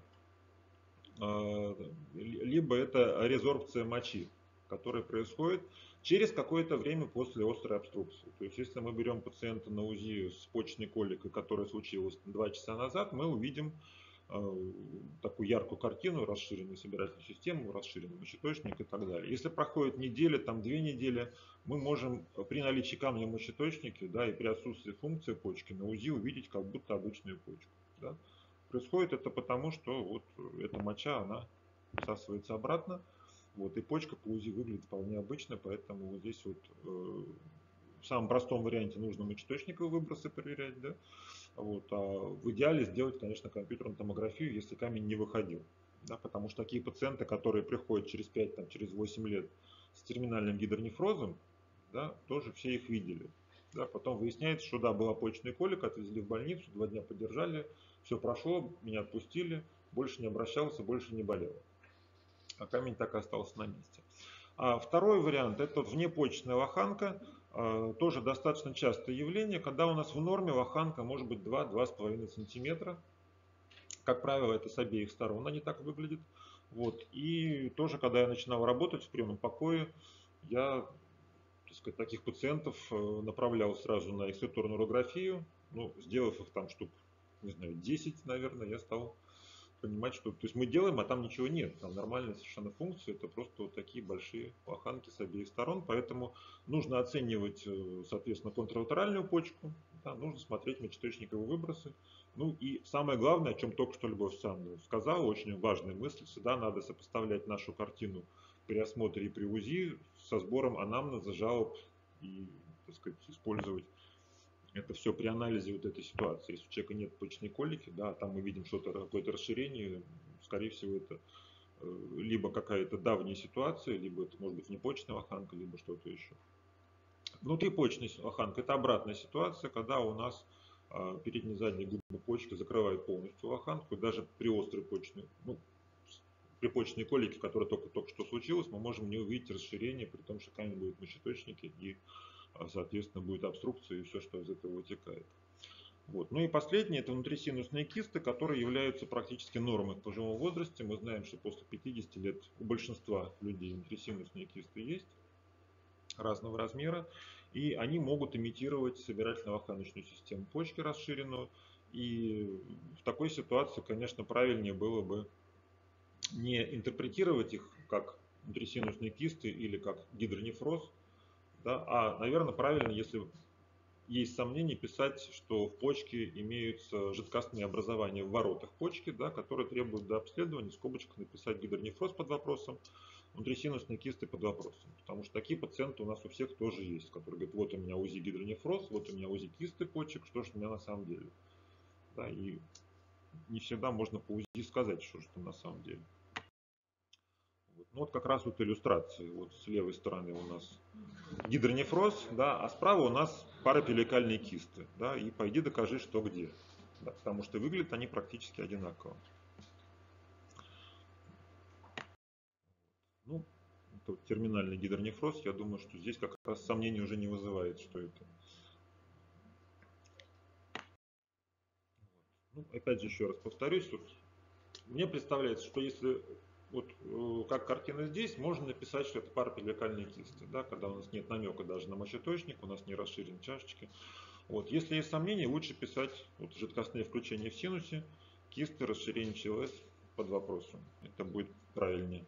Speaker 1: Либо это резорбция мочи, которая происходит через какое-то время после острой обструкции. То есть, если мы берем пациента на УЗИ с почечной коликой, которая случилась 2 часа назад, мы увидим такую яркую картину, расширенную собирательную систему, расширенный мочеточник и так далее. Если проходит неделя, там 2 недели, мы можем при наличии камня в мочеточнике, да, и при отсутствии функции почки на УЗИ увидеть как будто обычную почку. Да. Происходит это потому, что вот эта моча, она всасывается обратно, вот, и почка по УЗИ выглядит вполне обычно, поэтому вот здесь вот в самом простом варианте нужно мочеточниковые выбросы проверять, да? Вот, а в идеале сделать, конечно, компьютерную томографию, если камень не выходил. Да, потому что такие пациенты, которые приходят через 5, там, через 8 лет с терминальным гидронефрозом, да, тоже все их видели. Да, потом выясняется, что да, была почечная колика, отвезли в больницу, 2 дня подержали, все прошло, меня отпустили, больше не обращался, больше не болел. А камень так и остался на месте. А второй вариант – это внепочечная лоханка. Тоже достаточно частое явление, когда у нас в норме лоханка может быть 2-2,5 сантиметра. Как правило, это с обеих сторон они так выглядят. Вот. И тоже, когда я начинал работать в приемном покое, я, так сказать, таких пациентов направлял сразу на экспрессорную урографию. Ну, сделав их там штук, не знаю, 10, наверное, я стал понимать, что, то есть мы делаем, а там ничего нет, там нормальная совершенно функция, это просто вот такие большие лоханки с обеих сторон, поэтому нужно оценивать, соответственно, контралатеральную почку, да, нужно смотреть мочеточниковые выбросы, ну и самое главное, о чем только что Любовь Александровна сказала, очень важная мысль, всегда надо сопоставлять нашу картину при осмотре и при УЗИ со сбором анамнеза, жалоб и, так сказать, использовать это все при анализе вот этой ситуации. Если у человека нет почечной колики, да, там мы видим что-то, какое-то расширение, скорее всего, это либо какая-то давняя ситуация, либо это может быть непочечная лоханка, либо что-то еще. Внутрипочечная лоханка – это обратная ситуация, когда у нас передняя и задняя губы почки закрывают полностью лоханку, и даже при острой почечной, ну, при почечной колике, которая только что случилась, мы можем не увидеть расширение, при том, что камень будет в мочеточнике и, соответственно, будет обструкция и все, что из этого вытекает. Вот. Ну и последнее – это внутрисинусные кисты, которые являются практически нормой в пожилом возрасте. Мы знаем, что после 50 лет у большинства людей внутрисинусные кисты есть разного размера, и они могут имитировать собирательно-лоханочную систему почки расширенную. И в такой ситуации, конечно, правильнее было бы не интерпретировать их как внутрисинусные кисты или как гидронефроз, да, а, наверное, правильно, если есть сомнения, писать, что в почке имеются жидкостные образования в воротах почки, да, которые требуют до обследования, в скобочках написать гидронефроз под вопросом, внутрисинусные кисты под вопросом. Потому что такие пациенты у нас у всех тоже есть, которые говорят, вот у меня УЗИ гидронефроз, вот у меня УЗИ кисты почек, что же у меня на самом деле. Да, и не всегда можно по УЗИ сказать, что же там на самом деле. Вот. Ну вот как раз вот иллюстрации. Вот с левой стороны у нас гидронефроз, да, а справа у нас парапеликальные кисты. Да, и пойди докажи, что где. Да, потому что выглядят они практически одинаково. Ну, это вот терминальный гидронефроз. Я думаю, что здесь как раз сомнений уже не вызывает, что это. Ну, опять же, еще раз повторюсь, вот мне представляется, что если вот как картина здесь, можно написать, что это парапеликальные кисты, да, когда у нас нет намека даже на мочеточник, у нас не расширены чашечки. Вот. Если есть сомнения, лучше писать вот, жидкостные включения в синусе, кисты, расширение ЧЛС под вопросом. Это будет правильнее.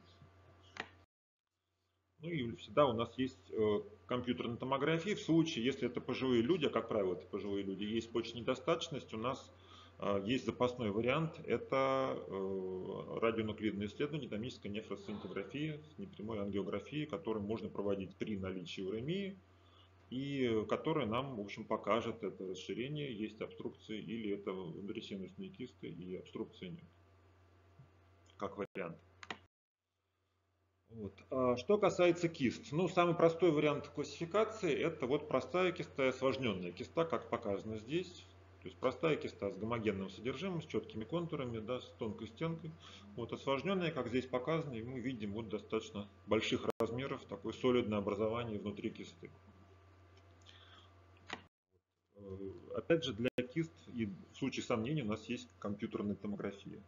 Speaker 1: Ну и всегда у нас есть компьютерная томография. В случае, если это пожилые люди, а как правило это пожилые люди, есть почечная недостаточность, у нас есть запасной вариант. Это радионуклидное исследование, динамическая нефросцинтография с непрямой ангиографией, которую можно проводить при наличии уремии и которая нам, в общем, покажет это расширение, есть обструкции или это внутрисинусные кисты и обструкции нет, как вариант. Вот. Что касается кист, ну, самый простой вариант классификации – это вот простая киста и осложненная киста, как показано здесь. То есть простая киста с гомогенным содержимым, с четкими контурами, да, с тонкой стенкой. Вот осложненная, как здесь показано, и мы видим вот достаточно больших размеров, такое солидное образование внутри кисты. Опять же, для кист и в случае сомнений у нас есть компьютерная томография.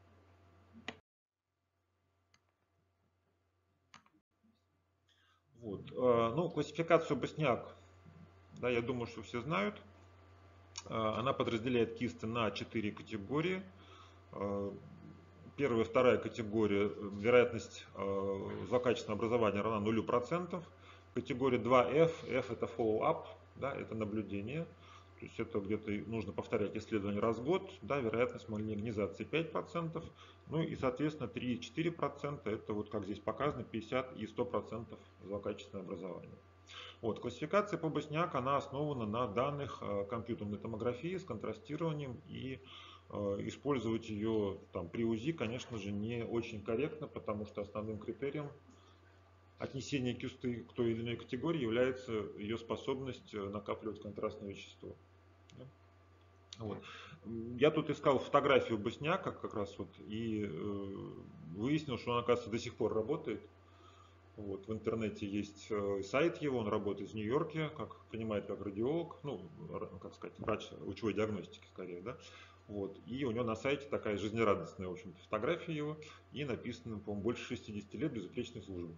Speaker 1: Вот. Ну, классификацию Босняк, да, я думаю, что все знают. Она подразделяет кисты на 4 категории. Первая и вторая категория, вероятность злокачественного образования равна 0%. Категория 2F, F это follow-up, да, это наблюдение. То есть это где-то нужно повторять исследование раз в год, да, вероятность малигнизации 5%, ну и соответственно 3-4% это вот как здесь показано 50 и 100% злокачественное образование. Вот, классификация по Босняк, она основана на данных компьютерной томографии с контрастированием, и использовать ее там, при УЗИ, конечно же, не очень корректно, потому что основным критерием отнесения кисты к той или иной категории является ее способность накапливать контрастное вещество. Вот. Я тут искал фотографию Босняка как раз вот и выяснил, что он, оказывается, до сих пор работает. Вот, в интернете есть сайт его, он работает в Нью-Йорке, как понимает, как радиолог, ну, как сказать, врач лучевой диагностики скорее, да. Вот, и у него на сайте такая жизнерадостная, в общем-то, фотография его, и написано, по-моему, больше 60 лет безупречной службы.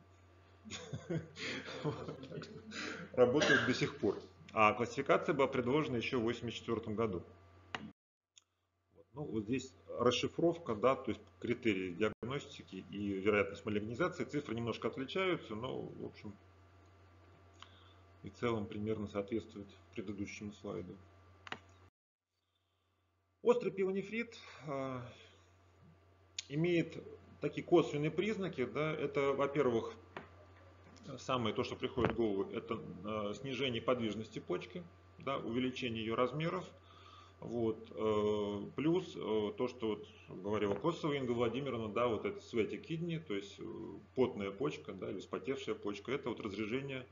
Speaker 1: Работает до сих пор. А классификация была предложена еще в 1984 году. Ну, вот здесь расшифровка, да, то есть критерии диагностики и вероятность малигнизации. Цифры немножко отличаются, но, в общем, и в целом примерно соответствует предыдущему слайду. Острый пилонефрит имеет такие косвенные признаки, да, это, во-первых, самое то, что приходит в голову, это снижение подвижности почки, да, увеличение ее размеров. Вот. Плюс то, что вот говорила Косова Инга Владимировна, да, вот это sweaty kidney, то есть потная почка, да, или вспотевшая почка, это вот разрежение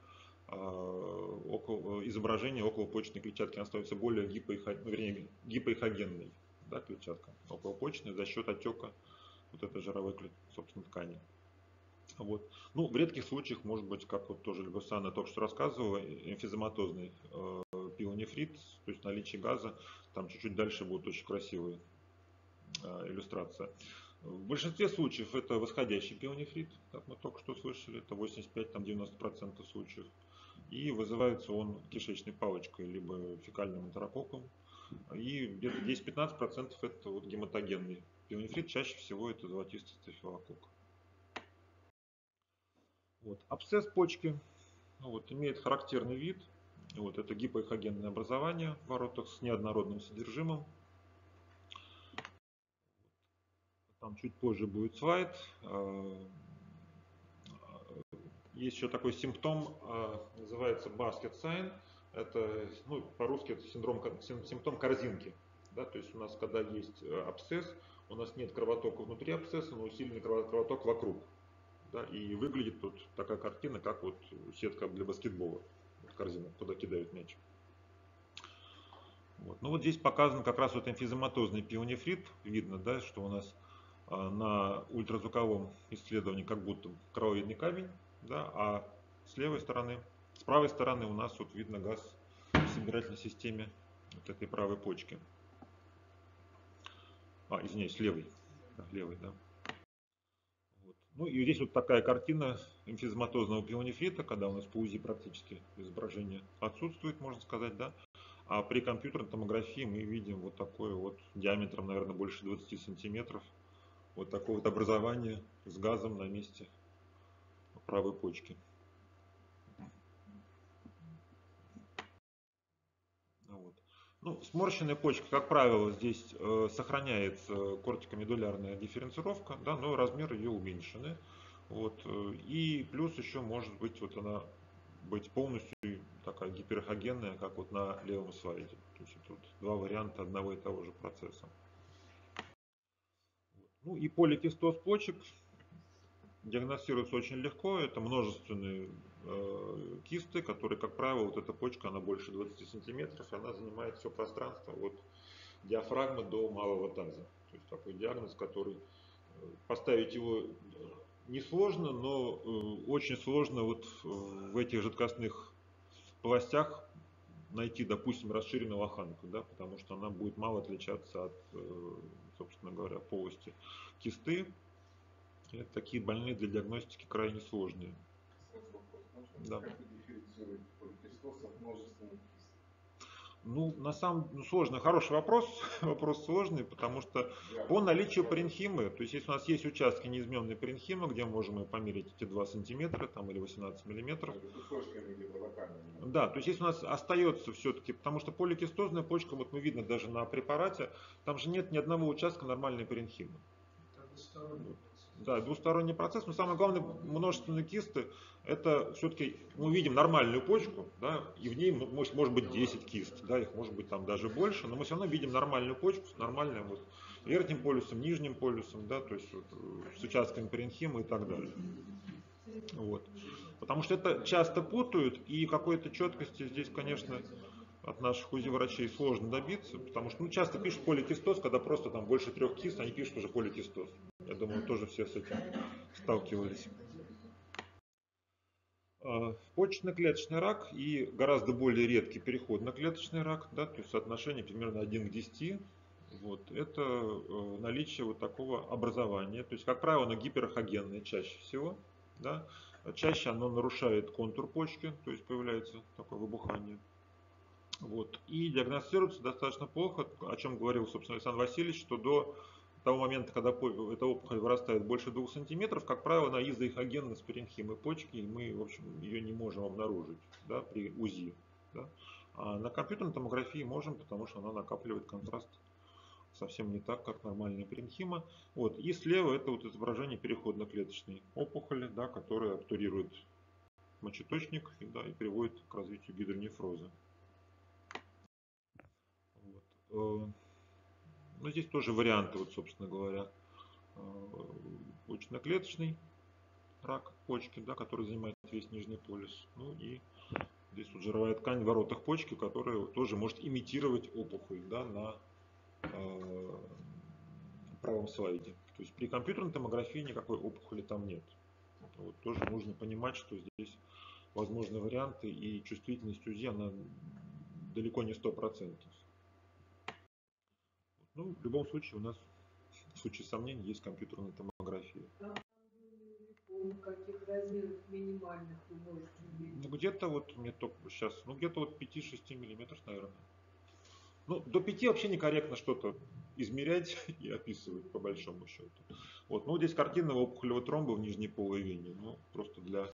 Speaker 1: изображения околопочечной клетчатки, она становится более гипоэхогенной, да, клетчатка околопочечная за счет отека вот этой жировой, собственно, ткани. Вот. Ну, в редких случаях, может быть, как вот тоже Любасана только что рассказывала, эмфизематозный пилонефрит, то есть наличие газа, там чуть-чуть дальше будет очень красивая иллюстрация. В большинстве случаев это восходящий пилонефрит, как мы только что слышали, это 85-90% случаев. И вызывается он кишечной палочкой, либо фекальным энтерококком. И где-то 10-15% это вот гематогенный пилонефрит, чаще всего это золотистый стафилококк. Вот. Абсцесс почки вот, имеет характерный вид. Вот, это гипоэхогенное образование в воротах с неоднородным содержимым. Там чуть позже будет слайд. Есть еще такой симптом, называется basket sign. Это, ну, по-русски это симптом корзинки. Да, то есть у нас, когда есть абсцесс, у нас нет кровотока внутри абсцесса, но усиленный кровоток вокруг. Да, и выглядит тут такая картина, как вот сетка для баскетбола. Вот корзина, куда кидают мяч. Вот. Ну вот здесь показан как раз вот эмфизематозный пилонефрит. Видно, да, что у нас на ультразвуковом исследовании как будто крововидный камень, да, а с правой стороны у нас вот видно газ в собирательной системе вот этой правой почки. Извиняюсь, левой. Да. Вот. Ну и здесь вот такая картина эмфизематозного пилонефрита, когда у нас по УЗИ практически изображение отсутствует, можно сказать, да. А при компьютерной томографии мы видим вот такое вот диаметром, наверное, больше 20 сантиметров. Вот такое вот образование с газом на месте правой почки. Вот. Ну, сморщенная почка, как правило, здесь сохраняется кортикомедулярная дифференцировка, да, но размеры ее уменьшены. Вот. И плюс еще может быть вот она быть полностью такая гиперэхогенная, как вот на левом слайде. То есть тут два варианта одного и того же процесса. Ну и поликистоз почек диагностируется очень легко. Это множественные кисты, которые, как правило, вот эта почка, она больше 20 сантиметров, она занимает все пространство от диафрагмы до малого таза. То есть такой диагноз, который поставить его несложно, но очень сложно вот в этих жидкостных полостях найти, допустим, расширенную лоханку, да, потому что она будет мало отличаться от, собственно говоря, полости кисты. Это такие больные для диагностики крайне сложные. Да.
Speaker 3: Как вы дифференцируете поликистоз от множественных кист?
Speaker 1: Ну, на самом деле, сложный, хороший вопрос, вопрос сложный, потому что по наличию паренхимы, то есть если у нас есть участки неизменной паренхимы, где мы можем померить эти 2 сантиметра там, или 18 миллиметров. Да, то есть если у нас остается все-таки, потому что поликистозная почка, вот мы видно даже на препарате, там же нет ни одного участка нормальной паренхимы. Да, двусторонний процесс, но самое главное, множественные кисты, это все-таки мы видим нормальную почку, да, и в ней может быть 10 кист, да, их может быть там даже больше, но мы все равно видим нормальную почку с нормальным вот верхним полюсом, нижним полюсом, да, то есть вот, с участками паренхимы и так далее. Вот. Потому что это часто путают, и какой-то четкости здесь, конечно, от наших УЗИ-врачей сложно добиться, потому что часто пишут поликистоз, когда просто там больше 3 кист, они пишут уже поликистоз. Я думаю, тоже все с этим сталкивались. Почечно-клеточный рак и гораздо более редкий переходно-клеточный рак, да, то есть соотношение примерно 1 к 10. Вот, это наличие вот такого образования. То есть, как правило, оно гиперохогенное чаще всего. Да. Чаще оно нарушает контур почки, то есть появляется такое выбухание. Вот. И диагностируется достаточно плохо, о чем говорил, собственно, Александр Васильевич, что до того момента, когда эта опухоль вырастает больше 2 сантиметров, как правило, она изоэхогенна с паренхимой почки, и мы, в общем, ее не можем обнаружить, да, при УЗИ. Да. А на компьютерной томографии можем, потому что она накапливает контраст совсем не так, как нормальная паренхима. Вот. И слева это вот изображение переходно-клеточной опухоли, да, которая обтурирует мочеточник, да, и приводит к развитию гидронефроза. Вот. Ну, здесь тоже варианты, вот, собственно говоря, почечно-клеточный рак почки, да, который занимает весь нижний полюс. Ну и здесь вот жировая ткань в воротах почки, которая тоже может имитировать опухоль, да, на правом слайде. То есть при компьютерной томографии никакой опухоли там нет. Вот, тоже нужно понимать, что здесь возможны варианты, и чувствительность УЗИ она далеко не 100%. Ну, в любом случае у нас в случае сомнений есть компьютерная томография.
Speaker 2: Каких размеров минимальных вы можете увидеть?
Speaker 1: Ну, где-то вот мне только сейчас, ну, где-то вот 5-6 миллиметров, наверное. Ну, до 5 вообще некорректно что-то измерять и описывать, по большому счету. Вот, ну, здесь картина опухолевого тромба в нижней полой вене. Ну, просто для,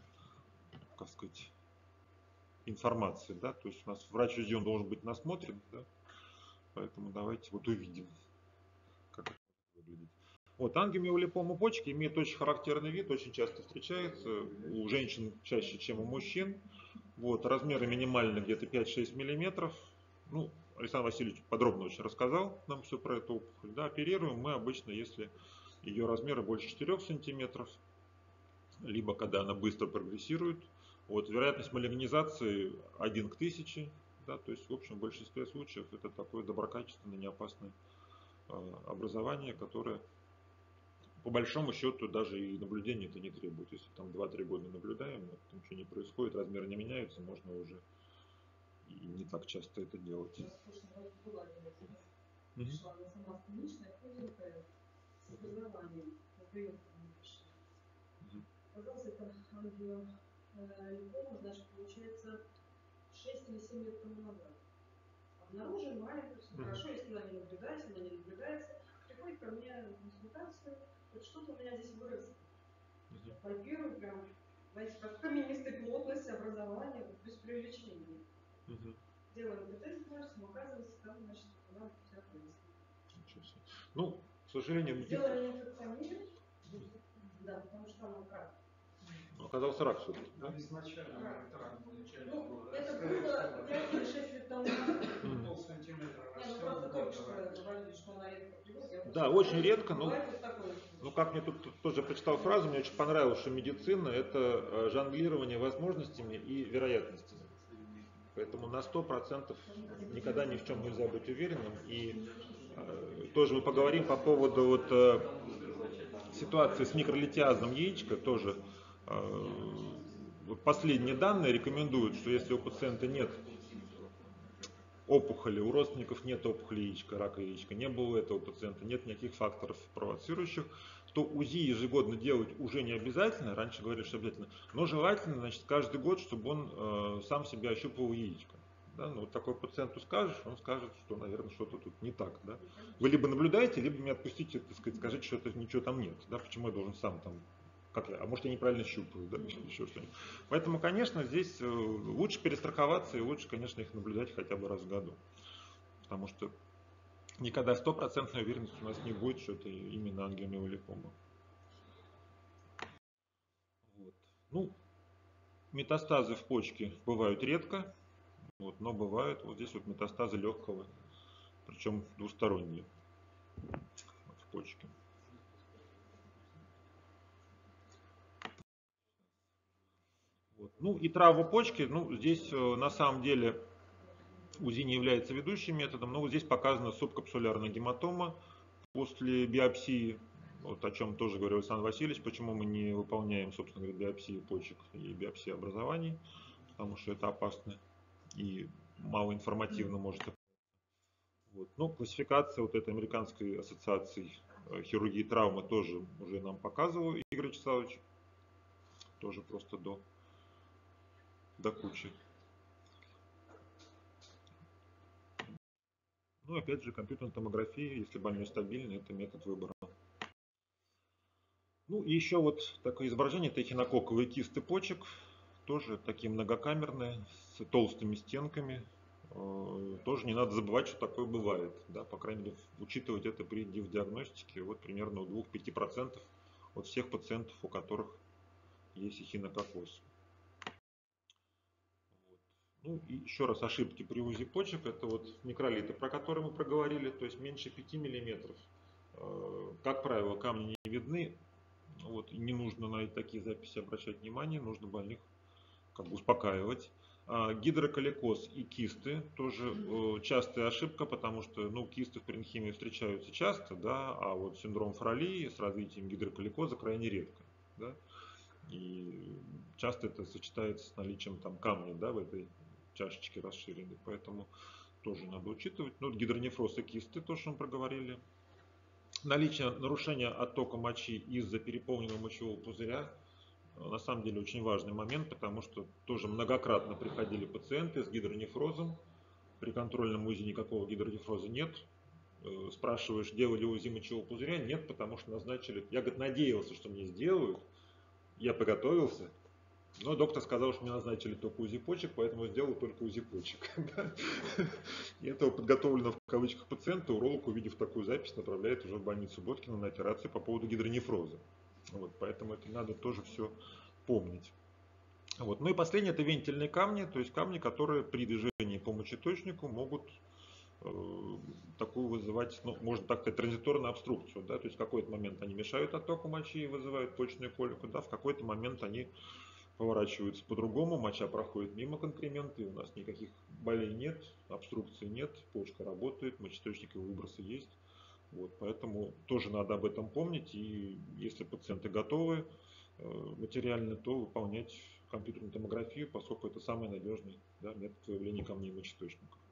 Speaker 1: как сказать, информации, да. То есть у нас врач УЗИ, он должен быть насмотрен, да. Поэтому давайте вот увидим, как это выглядит. Вот, ангиомиолипома почки имеет очень характерный вид, очень часто встречается у женщин чаще, чем у мужчин. Вот, размеры минимальные где-то 5-6 миллиметров. Ну, Александр Васильевич подробно очень рассказал нам все про эту опухоль. Да, оперируем мы обычно, если ее размеры больше 4 сантиметров, либо когда она быстро прогрессирует. Вот, вероятность малигнизации 1 к 1000. Да, то есть, в общем, в большинстве случаев это такое доброкачественное, неопасное образование, которое по большому счету даже и наблюдения это не требует. Если там 2-3 года наблюдаем, ничего не происходит, размеры не меняются, можно уже и не так часто это делать.
Speaker 4: Сейчас в прошлом году была операция. Пришла она сама клиничная, худенькая, с образованием, на прием ко мне пришла. Оказалось, это ангиолипома, значит, получается 6 или 7 лет тому назад. Обнаружили маленькую, все хорошо, если она не наблюдается, приходит ко мне на консультацию, вот что-то у меня здесь выросло. Пальпирую прям, знаете, как каменистой плотности образования, без преувеличения. Делаем ПТ, оказывается, там, значит, она вся выросла.
Speaker 1: Ну, к сожалению,
Speaker 4: сделали инфекционию, да, потому что там рак.
Speaker 1: Оказался рак все-таки. Да?
Speaker 3: Изначально это рак получается.
Speaker 4: Ну, это было 5 или 6 лет тому назад.
Speaker 3: Полсантиметра
Speaker 4: Ну просто только что говорили, что она редко приводит.
Speaker 1: Да, очень редко, но ну, как мне тут тоже прочитал фразу, мне очень понравилось, что медицина – это жонглирование возможностями и вероятностями. Поэтому на 100% никогда ни в чем нельзя быть уверенным. И тоже мы поговорим по поводу вот, ситуации с микролитиазным яичка. Тоже вот последние данные рекомендуют, что если у пациента нет опухоли, у родственников нет опухоли яичка, рака яичка, не было у этого пациента, нет никаких факторов провоцирующих, то УЗИ ежегодно делать уже не обязательно, раньше говорили, что обязательно, но желательно, значит, каждый год, чтобы он сам себя ощупывал яичко. Да? Ну, вот такой пациенту скажешь, он скажет, что, наверное, что-то тут не так. Да? Вы либо наблюдаете, либо меня отпустите, так сказать, скажите, что это ничего там нет. Да? Почему я должен сам там, как я, а может я неправильно щупаю, да? Еще что-нибудь. Поэтому, конечно, здесь лучше перестраховаться и лучше, конечно, их наблюдать хотя бы раз в году. Потому что никогда 100% уверенности у нас не будет, что это именно ангиомиолипома. Ну, метастазы в почке бывают редко, вот, но бывают вот здесь вот метастазы легкого, причем двусторонние в почке. Вот. Ну и травма почки, ну здесь на самом деле УЗИ не является ведущим методом, но вот здесь показана субкапсулярная гематома после биопсии, вот о чем тоже говорил Александр Васильевич, почему мы не выполняем, собственно говоря, биопсии почек и биопсии образований, потому что это опасно и малоинформативно может. Вот. Ну, классификация вот этой американской ассоциации хирургии травмы тоже уже нам показывал Игорь Вячеславович, тоже просто до кучи. Ну, опять же, компьютерная томография, если больной стабильный, это метод выбора. Ну, и еще вот такое изображение, это эхинококковые кисты почек, тоже такие многокамерные, с толстыми стенками. Тоже не надо забывать, что такое бывает, да, по крайней мере, учитывать это при диагностике, вот примерно у 2-5% от всех пациентов, у которых есть эхинококоз. Ну и еще раз, ошибки при УЗИ почек, это вот микролиты, про которые мы проговорили, то есть меньше 5 мм. Как правило, камни не видны, вот, и не нужно на такие записи обращать внимание, нужно больных как бы успокаивать. Гидроколикоз и кисты тоже частая ошибка, потому что ну, кисты в паренхимии встречаются часто, да, а вот синдром Фролии с развитием гидроколикоза крайне редко. Да, и часто это сочетается с наличием там камня, да, в этой чашечке расширенной, поэтому тоже надо учитывать. Ну, гидронефроз и кисты, то, что мы проговорили. Наличие нарушения оттока мочи из-за переполненного мочевого пузыря на самом деле очень важный момент, потому что тоже многократно приходили пациенты с гидронефрозом. При контрольном УЗИ никакого гидронефроза нет. Спрашиваешь, делали УЗИ мочевого пузыря? Нет, потому что назначили. Я, говорит, надеялся, что мне сделают. Я подготовился. Но доктор сказал, что мне назначили только УЗИ почек, поэтому сделал только УЗИ почек. И этого подготовленного в кавычках пациента уролог, увидев такую запись, направляет уже в больницу Боткина на операцию по поводу гидронефроза. Вот, поэтому это надо тоже все помнить. Вот. Ну и последнее, это вентильные камни, то есть камни, которые при движении по мочеточнику могут такую вызывать, ну, можно так сказать, транзиторную обструкцию. Да? То есть в какой-то момент они мешают оттоку мочи и вызывают почечную колику, да? В какой-то момент они поворачиваются по-другому, моча проходит мимо конкремента, и у нас никаких болей нет, обструкции нет, почка работает, мочеточниковые выбросы есть. Вот, поэтому тоже надо об этом помнить, и если пациенты готовы материально, то выполнять компьютерную томографию, поскольку это самый надежный, да, метод выявления камней мочеточников.